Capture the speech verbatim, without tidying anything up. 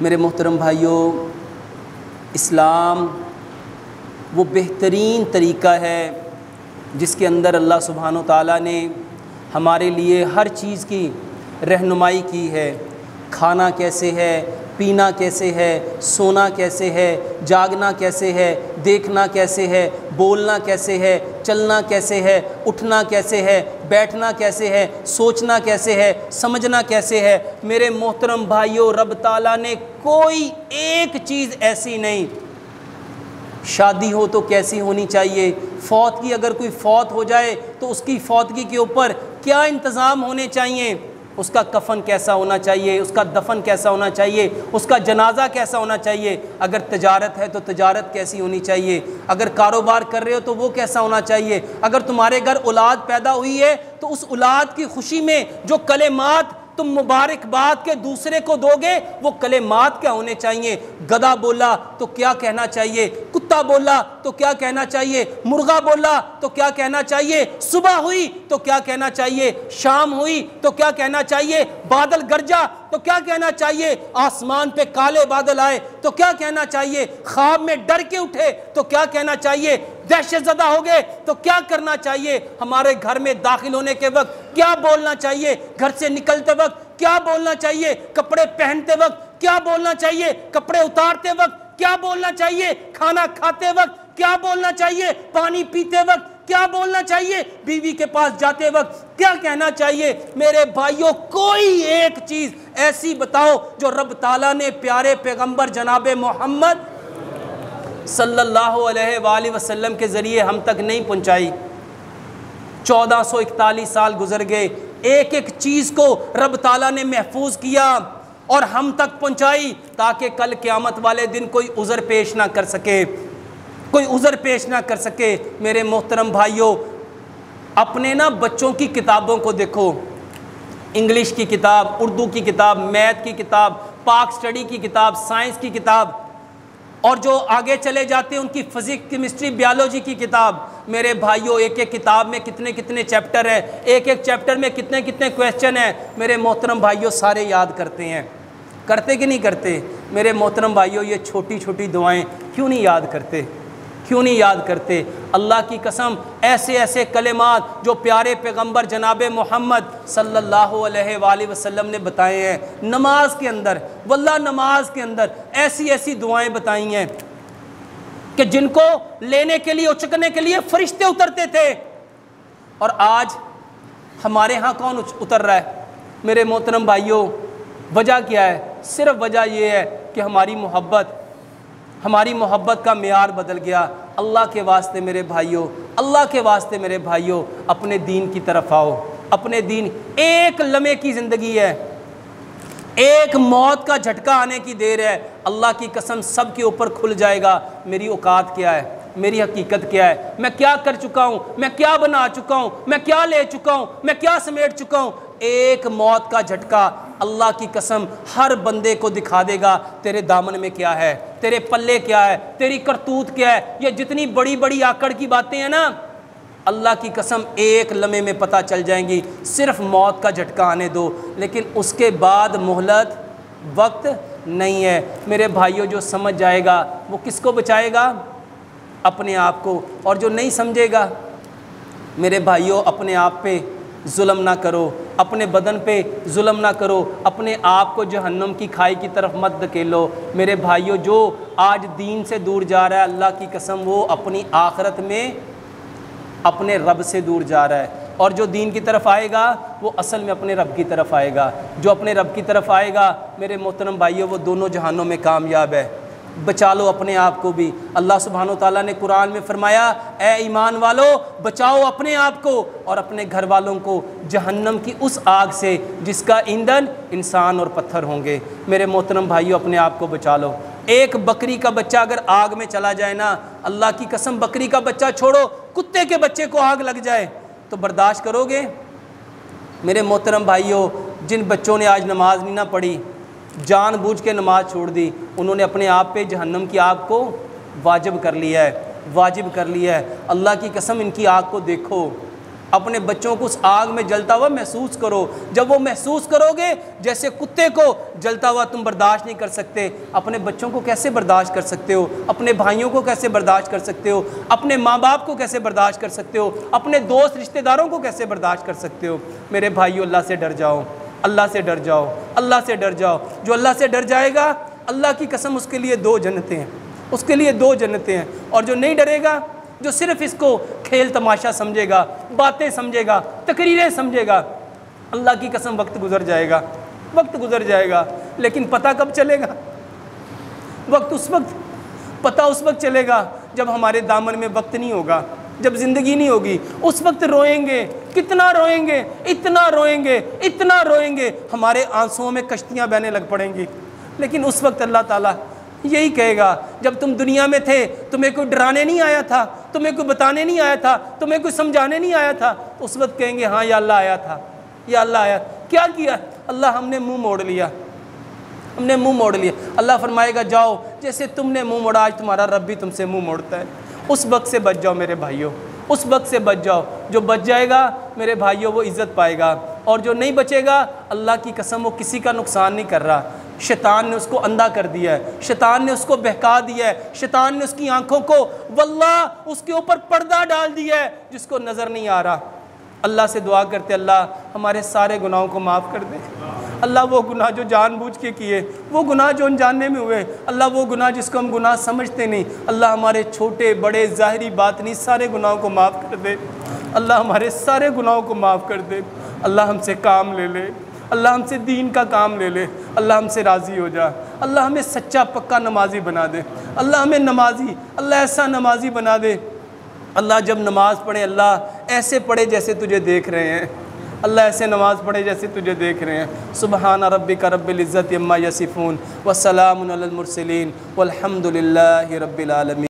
میرے محترم بھائیوں، اسلام وہ بہترین طریقہ ہے جس کے اندر اللہ سبحانہ و تعالیٰ نے ہمارے لیے ہر چیز کی رہنمائی کی ہے۔ کھانا کیسے ہے، پینا کیسے ہے، سونا کیسے ہے، جاگنا کیسے ہے، دیکھنا کیسے ہے، بولنا کیسے ہے، چلنا کیسے ہے، اٹھنا کیسے ہے، بیٹھنا کیسے ہے، سوچنا کیسے ہے، سمجھنا کیسے ہے۔ میرے محترم بھائیوں، رب تعالیٰ نے کوئی ایک چیز ایسی نہیں، شادی ہو تو کیسی ہونی چاہیے، فوت کی اگر کوئی فوت ہو جائے تو اس کی فوتگی کے اوپر کیا انتظام ہونے چاہیے، اس کا کفن کیسا ہونا چاہیے، اس کا دفن کیسا ہونا چاہیے، اس کا جنازہ کیسا ہونا چاہیے، اگر تجارت ہے تو تجارت کیسی ہونی چاہیے، اگر کاروبار کر رہے ہو تو وہ کیسا ہونا چاہیے، اگر تمہارے گھر اولاد پیدا ہوئی ہے تو اس اولاد کی خوشی میں جو کلمات تم مبارکباد کے دوسرے کو دو گے وہ کلمات کیا ہونے چاہیے۔ گدھا بولا تو کیا کہنا چاہیے، کتا بولا تو کیا کہنا چاہیے، مرغا بولا تو کیا کہنا چاہیے، صبح ہوئی تو کیا کہنا چاہیے، شام ہوئی تو کیا کہنا چاہیے، بادل گرجا تو کیا کہنا چاہیے، آسمان پہ کالے بادل آئے تو کیا کہنا چاہیے، خواب میں ڈر کے اٹھے تو کیا کہنا چاہیے، دہشت زدہ ہو گئے تو کیا کرنا چاہیے، ہمارے گھر میں داخل ہونے کے وقت کیا بولنا چاہیے، گھر سے نکلتے وقت کیا بولنا چاہیے، کپڑے پہنتے وقت کیا بولنا چاہیے، کپڑے اتارتے وقت کیا بولنا چاہیے، کھانا کھاتے وقت کیا بولنا چاہیے، پانی پیتے وقت کیا بولنا چاہیے، بیوی کے پاس جاتے وقت کیا کہنا چاہیے۔ میرے بھائیوں، کوئی ایک چیز ایسی بتاؤ جو رب تعالیٰ نے پیارے پیغمبر جناب محمد صلی اللہ علیہ وآلہ وسلم کے ذریعے ہم تک نہیں پہنچائی۔ چودہ سو اکتالیس سال گزر گئے، ایک ایک چیز کو رب تعالیٰ نے محفوظ کیا اور ہم تک پہنچائی تاکہ کل قیامت والے دن کوئی عذر پیش نہ کر سکے، کوئی عذر پیش نہ کر سکے۔ میرے محترم بھائیوں، اپنے نا بچوں کی کتابوں کو دیکھو، انگلش کی کتاب، اردو کی کتاب، میتھ کی کتاب، پاک سٹڈی کی کتاب، سائنس کی کتاب، اور جو آگے چلے جاتے ہیں ان کی فزکس، کیمسٹری، بیالوجی کی کتاب۔ میرے بھائیوں، ایک ایک کتاب میں کتنے کتنے چیپٹر ہیں، ایک ایک چیپٹر میں کتنے کتنے کویسچن ہیں۔ میرے محترم بھائیوں، سارے یاد کرتے ہیں، کرتے کہ نہیں کرتے؟ میرے محترم بھائیوں، یہ چھوٹی چھوٹی دعائیں کیوں نہیں یاد کرتے، کیوں نہیں یاد کرتے؟ اللہ کی قسم، ایسے ایسے کلمات جو پیارے پیغمبر جناب محمد صلی اللہ علیہ وآلہ وسلم نے بتائے ہیں نماز کے اندر، واللہ نماز کے اندر ایسی ایسی دعائیں بتائی ہیں کہ جن کو لینے کے لیے، اچکنے کے لیے فرشتے اترتے تھے، اور آج ہمارے ہاں کون اتر رہا ہے؟ میرے محترم بھائیوں، وجہ کیا ہے؟ صرف وجہ یہ ہے کہ ہماری محبت ہماری محبت کا معیار بدل گیا۔ اللہ کے واسطے میرے بھائیوں، اللہ کے واسطے میرے بھائیوں، اپنے دین کی طرف آؤ۔ اپنے دین، ایک لمحے کی زندگی ہے، ایک موت کا جھٹکا آنے کی دیر ہے، اللہ کی قسم سب کے اوپر کھل جائے گا میری اوقات کیا ہے، میری حقیقت کیا ہے، میں کیا کر چکا ہوں، میں کیا بنا چکا ہوں، میں کیا لے چکا ہوں، میں کیا سمیٹ چکا ہوں۔ ایک موت کا جھٹکا اللہ کی قسم ہر بندے کو دکھا دے گا تیرے دامن میں کیا ہے، تیرے پلے کیا ہے، تیری کرتوت کیا ہے۔ یہ جتنی بڑی بڑی آکڑ کی باتیں ہیں نا، اللہ کی قسم ایک لمحے میں پتہ چل جائیں گی۔ صرف موت کا جھٹکا آنے دو، لیکن اس کے بعد مہلت وقت نہیں ہے۔ میرے بھائیوں، جو سمجھ جائے گا وہ کس کو بچائے گا؟ اپنے آپ کو، اور جو نہیں سمجھے گا، میرے بھائیوں، اپنے آپ پہ ظلم نہ کرو، اپنے بدن پہ ظلم نہ کرو، اپنے آپ کو جہنم کی کھائی کی طرف مت دھکیلو۔ میرے بھائیوں، جو آج دین سے دور جا رہا ہے، اللہ کی قسم وہ اپنی آخرت میں اپنے رب سے دور جا رہا ہے، اور جو دین کی طرف آئے گا وہ اصل میں اپنے رب کی طرف آئے گا۔ جو اپنے رب کی طرف آئے گا میرے محترم بھائیوں، وہ دونوں جہانوں میں کامیاب ہے۔ بچا لو اپنے آپ کو بھی۔ اللہ سبحانہ و تعالیٰ نے قرآن میں فرمایا، اے ایمان والو بچاؤ اپنے آپ کو اور اپنے گھر والوں کو جہنم کی اس آگ سے جس کا ایندھن انسان اور پتھر ہوں گے۔ میرے محترم بھائیوں، اپنے آپ کو بچا لو۔ ایک بکری کا بچہ اگر آگ میں چلا جائے نا، اللہ کی قسم بکری کا بچہ چھوڑو، کتے کے بچے کو آگ لگ جائے تو برداشت کرو گے؟ میرے محترم بھائیوں، جن بچوں نے آج نماز نہیں نہ پڑھی، جان بوجھ کے نماز چھوڑ دی، انہوں نے اپنے آپ پہ جہنم کی آگ کو واجب کر لیا ہے، واجب کر لیا ہے۔ اللہ کی قسم ان کی آگ کو دیکھو، اپنے بچوں کو اس آگ میں جلتا ہوا محسوس کرو. جب وہ محسوس کرو گے جیسے کتے کو جلتا ہوا تم برداشت نہیں کر سکتے, اپنے بچوں کو کیسے برداشت کر سکتے ہو؟ اپنے بھائیوں کو کیسے برداشت کر سکتے ہو؟ اپنے ماں باپ کو کیسے برداشت کر سکتے ہو؟ اپنے دوست رشتہ داروں کو کیسے برداشت کر سکتے ہو؟ میرے بھائیو, اللہ سے ڈر جاؤ, اللہ سے ڈر جاؤ, اللہ سے ڈر جاؤ. جو اللہ سے ڈر جائے گا, اللہ کی قسم اس کے لیے دو جنتیں ہیں, اس کے لیے دو جنتیں ہیں. اور جو نہیں ڈرے گا, جو صرف اس کو کھیل تماشا سمجھے گا, باتیں سمجھے گا, تقریریں سمجھے گا, اللہ کی قسم وقت گزر جائے گا, وقت گزر جائے گا. لیکن پتہ کب چلے گا؟ وقت اس وقت, پتہ اس وقت چلے گا جب ہمارے دامن میں وقت نہیں ہوگا, جب زندگی نہیں ہوگی. اس وقت روئیں گے, کتنا روئیں گے, اتنا روئیں گے, اتنا روئیں گے, ہمارے آنسوؤں میں کشتیاں بہنے لگ پڑیں گی. لیکن اس وقت اللہ تعالیٰ یہی کہے گا, جب تم دنیا میں تھے تمہیں کوئی ڈرانے نہیں آیا تھا, تمہیں کوئی بتانے نہیں آیا تھا, تمہیں کوئی سمجھانے نہیں آیا تھا, اس وقت کہیں گے ہاں یا اللہ آیا تھا, یا اللہ آیا. کیا کیا؟ اللہ ہم نے منہ موڑ لیا, ہم نے منہ موڑ لیا. اللہ فرمائے گا جاؤ, جیسے تم نے منہ موڑا آج تمہارا رب بھی تم سے منہ موڑتا ہے. اس وقت سے بچ جاؤ میرے بھائیوں, اس وقت سے بچ جاؤ. جو بچ جائے گا میرے بھائیوں وہ عزت پائے گا, اور جو نہیں بچے گا اللہ کی قسم وہ کسی کا نقصان نہیں کر رہا. شیطان نے اس کو اندھا کر دیا ہے, شیطان نے اس کو بہکا دیا ہے, شیطان نے اس کی آنکھوں کو واللہ اس کے اوپر پردہ ڈال دیا ہے جس کو نظر نہیں آ رہا. اللہ سے دعا کرتے اللہ ہمارے سارے گناہوں کو معاف کر دے. اللہ وہ گناہ جو جان بوجھ کے کیے, وہ گناہ جو انجاننے میں ہوئے, اللہ وہ گناہ جس کو ہم گناہ سمجھتے نہیں, اللہ ہمارے چھوٹے بڑے ظاہری باطنی سارے گناہوں کو معاف کر دے. اللہ ہمارے سارے گناہوں کو معاف کر دے. اللہ ہم سے کام لے لے, اللہ ہم سے دین کا کام لے لے, اللہ ہم سے راضی ہو جا. اللہ ہمیں سچا پکا نمازی بنا دے, اللہ ہمیں نمازی, اللہ ایسا نمازی بنا دے. اللہ جب نماز پڑھے اللہ ایسے پڑھے جیسے تجھے دیکھ رہے ہیں, اللہ ایسے نماز پڑھے جیسے تجھے دیکھ رہے ہیں. سبحان ربک رب العزت عما یصفون وسلام علی المرسلین والحمد للہ رب العالمین.